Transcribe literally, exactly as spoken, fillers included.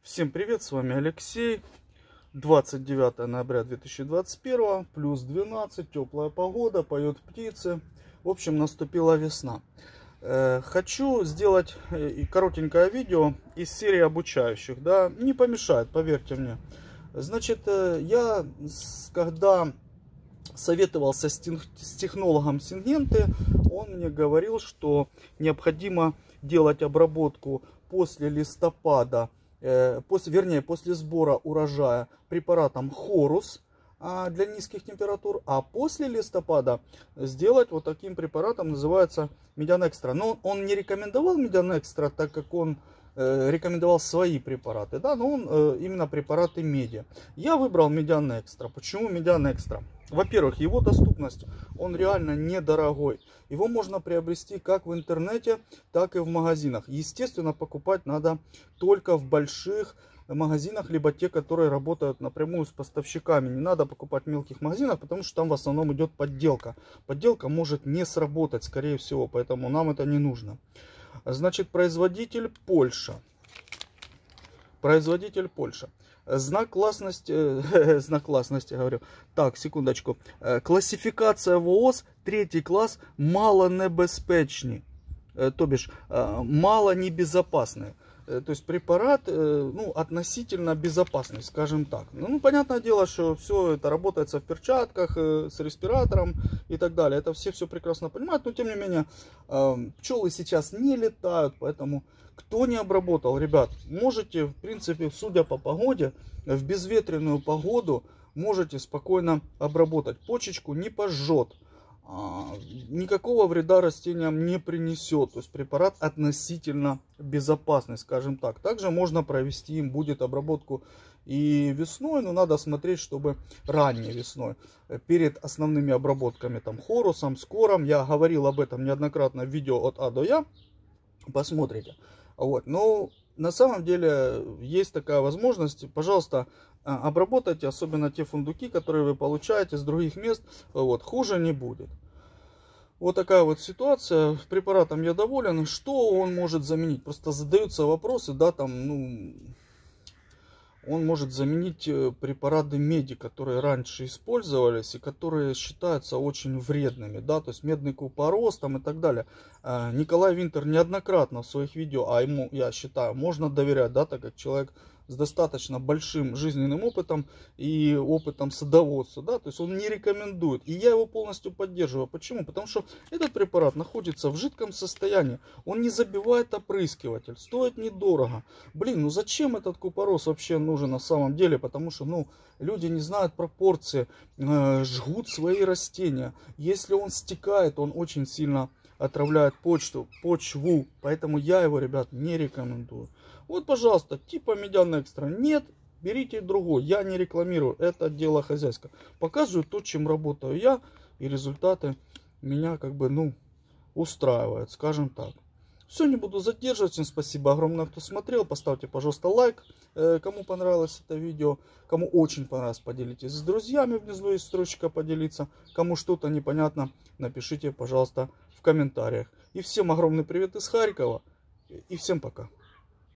Всем привет, с вами Алексей. двадцать девятое ноября две тысячи двадцать первого, плюс двенадцать, теплая погода, поют птицы. В общем, наступила весна. Хочу сделать коротенькое видео из серии обучающих, да, не помешает, поверьте мне. Значит, я, когда советовался с технологом Syngenta, он мне говорил, что необходимо делать обработку после листопада, э, после, вернее, после сбора урожая препаратом Хорус а, для низких температур, а после листопада сделать вот таким препаратом, называется Медиан Экстра. Но он не рекомендовал Медиан Экстра, так как он э, рекомендовал свои препараты, да, но он э, именно препараты меди. Я выбрал Медиан Экстра. Почему Медиан Экстра? Во-первых, его доступность, он реально недорогой. Его можно приобрести как в интернете, так и в магазинах. Естественно, покупать надо только в больших магазинах, либо те, которые работают напрямую с поставщиками. Не надо покупать в мелких магазинах, потому что там в основном идет подделка. Подделка может не сработать, скорее всего, поэтому нам это не нужно. Значит, производитель Польша. Производитель Польша. Знак классности, э, знак классности, говорю. Так, секундочку. Классификация ВООЗ, третий класс, малонебезпечный. Э, то бишь, э, мало небезопасный. Э, то есть препарат, э, ну, относительно безопасный, скажем так. Ну, ну, понятное дело, что все это работается в перчатках, э, с респиратором и так далее. Это все все прекрасно понимают, но тем не менее, э, пчелы сейчас не летают, поэтому... Кто не обработал, ребят, можете, в принципе, судя по погоде, в безветренную погоду можете спокойно обработать. Почечку не пожжет, никакого вреда растениям не принесет. То есть препарат относительно безопасный, скажем так. Также можно провести им будет обработку и весной, но надо смотреть, чтобы ранней весной, перед основными обработками, там, хорусом, скором. Я говорил об этом неоднократно в видео от А до Я. Посмотрите. Вот. Но на самом деле есть такая возможность. Пожалуйста, обработайте, особенно те фундуки, которые вы получаете с других мест. Вот. Хуже не будет. Вот такая вот ситуация. Препаратом я доволен. Что он может заменить? Просто задаются вопросы, да, там, ну... Он может заменить препараты меди, которые раньше использовались и которые считаются очень вредными, да, то есть медный купорос там и так далее. Николай Винтер неоднократно в своих видео, а ему, я считаю, можно доверять, да, так как человек с достаточно большим жизненным опытом и опытом садоводства, да, то есть он не рекомендует. И я его полностью поддерживаю. Почему? Потому что этот препарат находится в жидком состоянии, он не забивает опрыскиватель, стоит недорого. Блин, ну зачем этот купорос вообще нужен на самом деле? Потому что, ну, люди не знают пропорции, э, жгут свои растения. Если он стекает, он очень сильно отравляет почту, почву, поэтому я его, ребят, не рекомендую. Вот, пожалуйста, типа Медиан Экстра нет, берите другой. Я не рекламирую, это дело хозяйское. Показываю то, чем работаю я, и результаты меня как бы, ну, устраивают, скажем так. Все, не буду задерживать. Всем спасибо огромное, кто смотрел. Поставьте, пожалуйста, лайк, кому понравилось это видео. Кому очень понравилось, поделитесь с друзьями. Внизу есть строчка поделиться. Кому что-то непонятно, напишите, пожалуйста, в комментариях. И всем огромный привет из Харькова. И всем пока.